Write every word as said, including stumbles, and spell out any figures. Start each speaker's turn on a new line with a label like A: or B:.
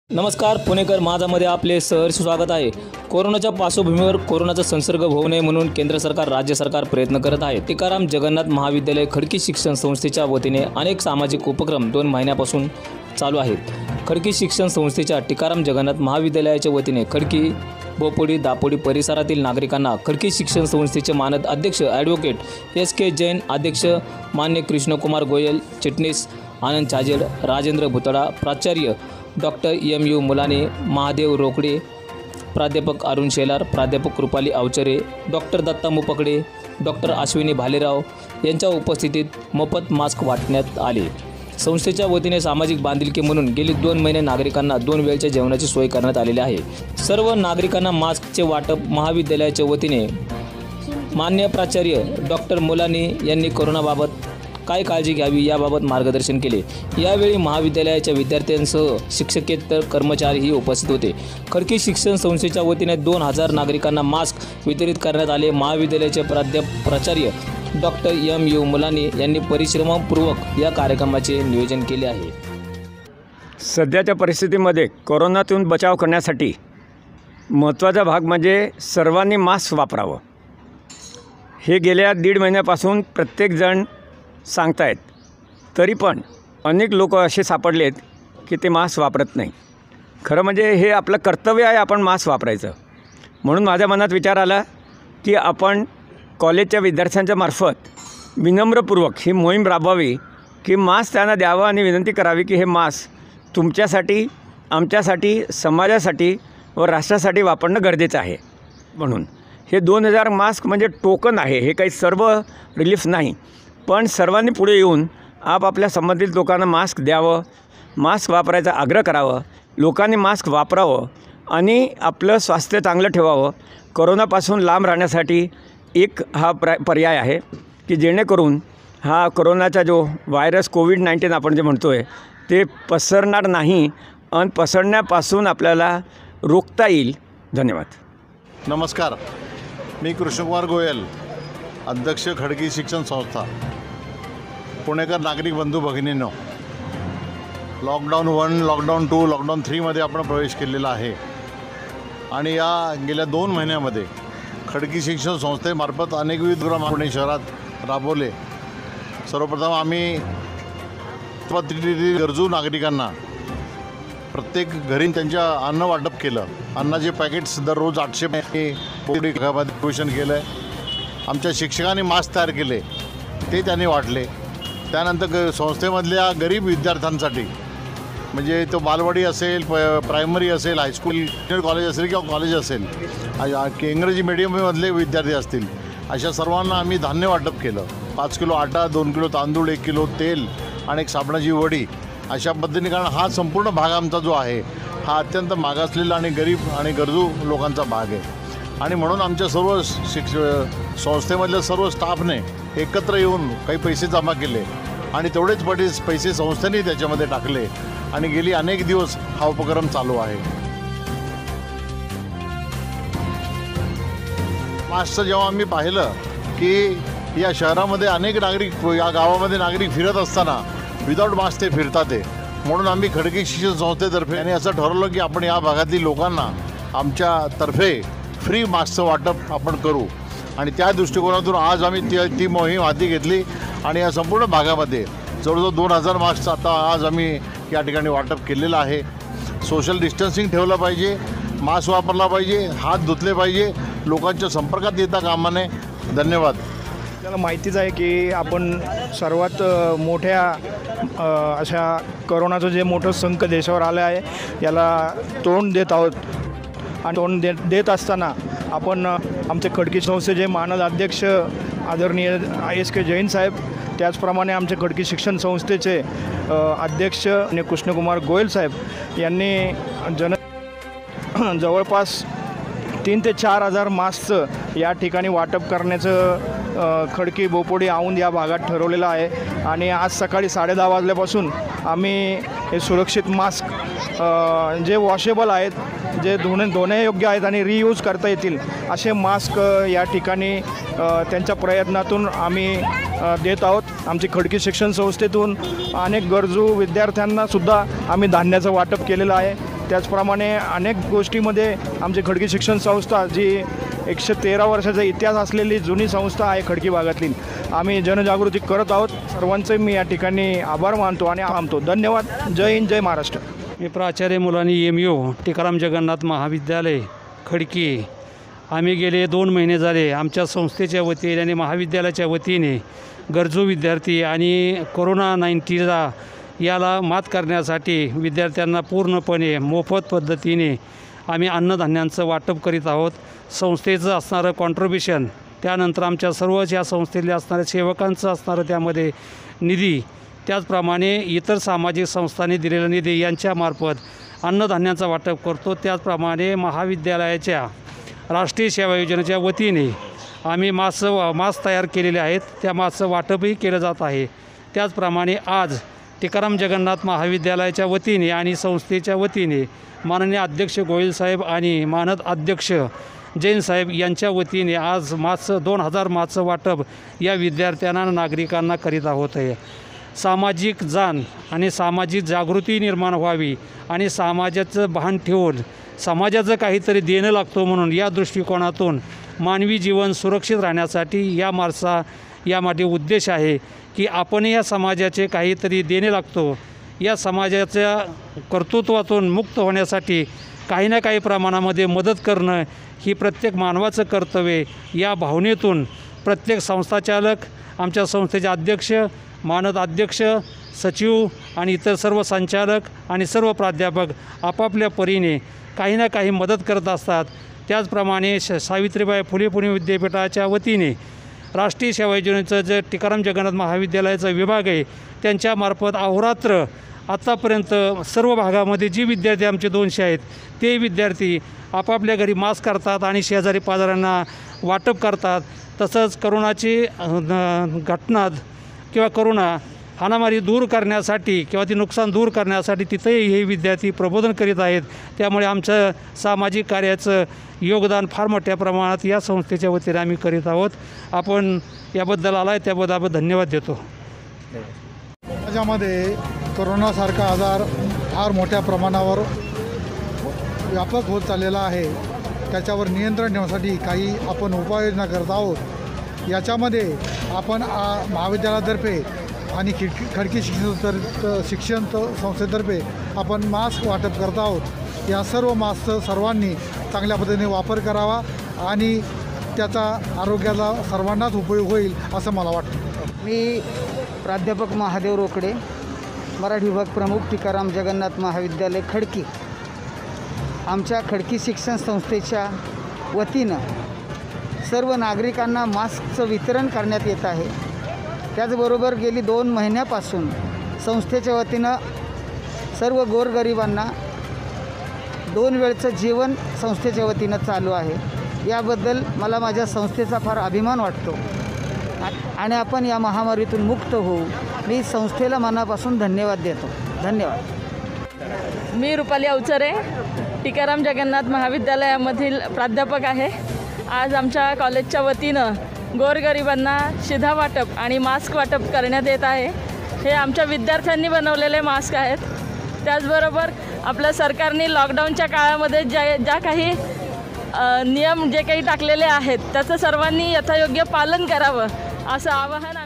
A: नमस्कार, पुणेकर माझामध्ये आपले सहर्ष स्वागत आहे। कोरोनाच्या पार्श्वभूमीवर कोरोनाचा संसर्ग होऊ नये म्हणून केंद्र सरकार राज्य सरकार प्रयत्न करत आहे। टिकाराम जगन्नाथ महाविद्यालय खडकी शिक्षण संस्थेच्या वतीने अनेक सामाजिक उपक्रम दोन महिन्यापासून चालू आहेत। खडकी शिक्षण संस्थेच्या टिकाराम जगन्नाथ महाविद्यालयाच्या वतीने खडकी बोपोडी दापोडी परिसरातील नागरिकांना खडकी शिक्षण संस्थेचे मानद अध्यक्ष ॲडव्होकेट एस के जैन, अध्यक्ष मान्य कृष्णकुमार गोयल, चिटणीस आनंद चाजेड, राजेंद्र भुतडा, प्राचार्य doctor M U Mulani, Mahadev Rokade, प्राध्यापक अरुण शेलार, प्राध्यापक कृपाली अवचरे, डॉक्टर दत्ता मुपकडे, डॉक्टर अश्विनी भालेराव यांच्या उपस्थितीत मोफत मास्क वाटण्यात आले। संस्थेच्या वतीने सामाजिक बांधिलकी म्हणून गेली दोन महिने नागरिकांना दोन वेळच्या जेवणाची सोय करण्यात आलेली आहे। सर्व नागरिकांना मास्कचे वाटप महाविद्यालयाच्या वतीने मान्य प्राचार्य डॉक्टर मुलानी यांनी कोरोनाबाबत काय काळजी घ्यावी याबाबत मार्गदर्शन केले। यावेळी महाविद्यालयाच्या विद्यार्थ्यांसह शिक्षकेतर कर्मचारीही उपस्थित होते। खडकी शिक्षण संस्थेच्या वतीने दोन हजार नागरिकांना मास्क वितरित करण्यात आले। महाविद्यालयाचे प्राध्यापक प्राचार्य डॉक्टर एम यू मुलानी यांनी परिश्रमपूर्वक या कार्यक्रमाचे नियोजन केले आहे।
B: सध्याच्या परिस्थितीमध्ये कोरोनातून बचाव करण्यासाठी महत्त्वाचा भाग म्हणजे सर्वांनी मास्क वापरावं। हे गेल्या दीड महिन्यापासून प्रत्येकजण सांगतायत, तरी पण अनेक लोक असे सापडलेत की ते मास्क वापरत नाही। खरं म्हणजे हे आपलं कर्तव्य आहे, आपण मास्क वापरायचं। म्हणून माझ्या मनात विचार आला की आपण कॉलेजच्या विद्यार्थ्यांच्या मार्फत विनम्रपूर्वक ही मोहीम राबवावी की मास्क त्यांना द्यावं आणि विनंती करावी की हे मास्क तुमच्यासाठी, आमच्यासाठी, समाजासाठी व राष्ट्रासाठी वापरणं गरजेचं आहे। म्हणून हे दोन हजार मास्क म्हणजे टोकन आहे, हे काही सर्व रिलीफ नाही, पण सर्वांनी पुढे येऊन आपापल्या संबंधित लोकांना मास्क द्यावं, मास्क वापरायचा आग्रह करावं, लोकांनी मास्क वापरावं आणि आपलं स्वास्थ्य चांगलं ठेवावं। कोरोनापासून लांब राहण्यासाठी एक हा प्र पर्याय आहे की जेणेकरून हा कोरोनाचा जो व्हायरस कोविड नाईन्टीन आपण जे म्हणतो आहे ते पसरणार नाही आणि पसरण्यापासून आपल्याला रोखता येईल। धन्यवाद।
C: नमस्कार, मी कृष्णकुमार गोयल, अध्यक्ष खडकी शिक्षण संस्था। पुणेकर नागरिक बंधू भगिनींनो, lockdown one, lockdown two, lockdown थ्रीमध्ये आपण प्रवेश केलेला आहे आणि या गेल्या दोन महिन्यामध्ये खडकी शिक्षण संस्थेमार्फत अनेक विविध उपक्रम पुणे शहरात राबवले। सर्वप्रथम आम्ही गरजू नागरिकांना प्रत्येक घरी त्यांच्या अन्न वाटप केलं। अन्नाचे पॅकेट्स दररोज आठशे डिस्ट्रीब्युशन केलं आहे। आमच्या शिक्षकांनी मास्क तयार केले, ते त्यांनी वाटले। त्यानंतर संस्थेमधल्या गरीब विद्यार्थ्यांसाठी, म्हणजे तो बालवाडी असेल, प प्रायमरी असेल, हायस्कूल, ज्युनियर कॉलेज असेल किंवा कॉलेज असेल, इंग्रजी मीडियममधले विद्यार्थी असतील, अशा सर्वांना आम्ही धान्य वाटप केलं। पाच किलो आटा, दोन किलो तांदूळ, एक किलो तेल आणि एक साबणाची वडी, अशा पद्धतीने। कारण हा संपूर्ण भाग आमचा जो आहे हा अत्यंत मागासलेला आणि गरीब आणि गरजू लोकांचा भाग आहे आणि म्हणून आमच्या सर्व शिक्ष संस्थेमधल्या सर्व स्टाफने एकत्र येऊन काही पैसे जमा केले आणि तेवढेच पटी पैसे संस्थेने त्याच्यामध्ये टाकले आणि गेली अनेक दिवस हा उपक्रम चालू आहे। मास्कचं जेव्हा आम्ही पाहिलं की या शहरामध्ये अनेक नागरिक, या गावामध्ये नागरिक फिरत असताना विदाऊट मास्क ते फिरतात आहे, म्हणून आम्ही खडकी शिक्षण संस्थेतर्फे आणि असं ठरवलं की आपण या भागातील लोकांना आमच्यातर्फे फ्री मास्कचं वाटप आपण करू आणि त्या दृष्टिकोनातून आज आम्ही ती ती मोहीम हाती घेतली आणि या संपूर्ण भागामध्ये जवळजवळ दोन हजार मास्क आता आज आम्ही या ठिकाणी वाटप केलेलं आहे। सोशल डिस्टन्सिंग ठेवलं पाहिजे, मास्क वापरला पाहिजे, हात धुतले पाहिजे, लोकांच्या संपर्कात येता कामा नये। धन्यवाद।
D: आपल्याला माहितीच आहे की आपण सर्वात मोठ्या अशा कोरोनाचं जे मोठं संकट देशावर आलं आहे याला तोंड देत आहोत आणि तोंड दे देत असताना आपण आमचे खडकी संस्थेचे मानद अध्यक्ष आदरणीय एस के जैन साहेब, त्याचप्रमाणे आमचे खडकी शिक्षण संस्थेचे अध्यक्ष आणि कृष्णकुमार गोयल साहेब यांनी जन जवळपास तीन ते चार हजार मास्कचं या ठिकाणी वाटप करण्याचं खडकी बोपोडी औंध या भागात ठरवलेलं आहे आणि आज सकाळी साडे दहा वाजल्यापासून आम्ही हे सुरक्षित मास्क जे वॉशेबल आहेत, जे धुणे धुण्यायोग्य आहेत आणि रियूज करता येतील असे मास्क या ठिकाणी त्यांच्या प्रयत्नातून आम्ही देत आहोत। आमची खडकी शिक्षण संस्थेतून अनेक गरजू विद्यार्थ्यांना सुद्धा आम्ही धान्याचं वाटप केलेलं आहे। त्याचप्रमाणे अनेक गोष्टीमध्ये आमची खडकी शिक्षण संस्था जी एकशे तेरा वर्षाचा इतिहास असलेली जुनी संस्था आहे खडकी भागातली, आम्ही जनजागृती करत आहोत. सर्वांचे मी या ठिकाणी आभार मानतो आणि थांबतो. धन्यवाद. जय हिंद, जय महाराष्ट्र.
E: मी प्राचार्य मुलानी एम यू टिकाराम जगन्नाथ महाविद्यालय खडकी. आम्ही गेले दोन महिने झाले आमच्या संस्थेच्या वतीने आणि महाविद्यालयाच्या वतीने गरजू विद्यार्थी आणि कोरोना नाईन्टीनला याला मात करण्यासाठी विद्यार्थ्यांना पूर्णपणे मोफत पद्धतीने आम्ही अन्नधान्यांचं वाटप करीत आहोत. संस्थेचं असणारं कॉन्ट्रिब्युशन, त्यानंतर आमच्या सर्वच या संस्थेतल्या असणाऱ्या सेवकांचं असणारं त्यामध्ये निधी, त्याचप्रमाणे इतर सामाजिक संस्थांनी दिलेला निधी यांच्यामार्फत अन्नधान्याचं वाटप करतो. त्याचप्रमाणे महाविद्यालयाच्या राष्ट्रीय सेवा योजनेच्या वतीने आम्ही मास्क मास्क तयार केलेले आहेत, त्या मास्कचं वाटपही केलं जात आहे. त्याचप्रमाणे आज टिकाराम जगन्नाथ महाविद्यालयाच्या वतीने आणि संस्थेच्या वतीने माननीय अध्यक्ष गोयल साहेब आणि मानद अध्यक्ष जैन साहेब यांच्या वतीने आज मास्क दोन हजार मास्कचं वाटप या विद्यार्थ्यांना नागरिकांना करीत आहोत आहे. सामाजिक जाण आणि सामाजिक जागृती निर्माण व्हावी आणि समाजाचं भान ठेवून समाजाचं काहीतरी देणं लागतो म्हणून या दृष्टिकोनातून मानवी जीवन सुरक्षित राहण्यासाठी या मार्चा यामागे उद्देश आहे की आपण या समाजाचे काहीतरी देणे लागतो. या समाजाच्या कर्तृत्वातून मुक्त होण्यासाठी काही ना काही प्रमाणामध्ये मदत करणं ही प्रत्येक मानवाचं कर्तव्य. या भावनेतून प्रत्येक संस्थाचालक, आमच्या संस्थेचे अध्यक्ष, मानद अध्यक्ष, सचिव आणि इतर सर्व संचालक आणि सर्व प्राध्यापक आपापल्या परीने काही ना काही मदत करत असतात. त्याचप्रमाणे श सावित्रीबाई फुले पुणे विद्यापीठाच्या वतीने राष्ट्रीय सेवा योजनेचं जे टिकाराम जगन्नाथ महाविद्यालयाचा विभाग आहे त्यांच्यामार्फत अहोरात्र आत्तापर्यंत सर्व भागामध्ये जी विद्यार्थी आमचे दोनशे आहेत ते विद्यार्थी आपापल्या घरी मास्क करतात आणि शेजारी पाजारांना वाटप करतात. तसंच करोनाची घटना किंवा करोना हाणामारी दूर करण्यासाठी किंवा ती नुकसान दूर करण्यासाठी तिथेही हे विद्यार्थी प्रबोधन करीत आहेत. त्यामुळे आमचं सामाजिक कार्याचं योगदान फार मोठ्या प्रमाणात या संस्थेच्या वतीने आम्ही करीत आहोत. आपण याबद्दल आला आहे त्याबद्दल आपण धन्यवाद देतो.
F: समाजामध्ये करोनासारखा आजार फार मोठ्या प्रमाणावर व्यापक होत चाललेला आहे. त्याच्यावर नियंत्रण ठेवण्यासाठी काही आपण उपाययोजना करत आहोत. याच्यामध्ये आपण महाविद्यालयातर्फे आणि खिडकी खडकी शिक्षण तर शिक्षण संस्थेतर्फे आपण मास्क वाटप करत आहोत. या सर्व मास्कचं सर्वांनी चांगल्या पद्धतीने वापर करावा आणि त्याचा आरोग्याला सर्वांनाच उपयोग होईल असं मला वाटतं.
G: मी प्राध्यापक महादेव रोकडे, मराठी विभाग प्रमुख, टिकाराम जगन्नाथ महाविद्यालय खडकी. आमच्या खडकी शिक्षण संस्थेच्या वतीनं सर्व नागरिकांना मास्कचं वितरण करण्यात येत आहे. त्याचबरोबर गेली दोन महिन्यापासून संस्थेच्या वतीनं सर्व गोरगरिबांना दोन वेळचं जेवण संस्थेच्या वतीनं चालू आहे. याबद्दल मला माझ्या संस्थेचा फार अभिमान वाटतो आणि आपण या महामारीतून मुक्त होऊ. मी संस्थेला मनापासून धन्यवाद देतो. धन्यवाद.
H: मी रुपाली अवचरे, टिकाराम जगन्नाथ महाविद्यालयामधील प्राध्यापक आहे. आज आमच्या कॉलेजच्या वतीनं गोरगरिबांना शिधा वाटप आणि मास्क वाटप करण्यात येत आहे. हे आमच्या विद्यार्थ्यांनी बनवलेले मास्क आहेत. त्याचबरोबर आपल्या सरकारने लॉकडाऊनच्या काळामध्ये ज्या ज्या काही नियम जे काही टाकलेले आहेत त्याचं सर्वांनी यथायोग्य पालन करावं असं आवाहन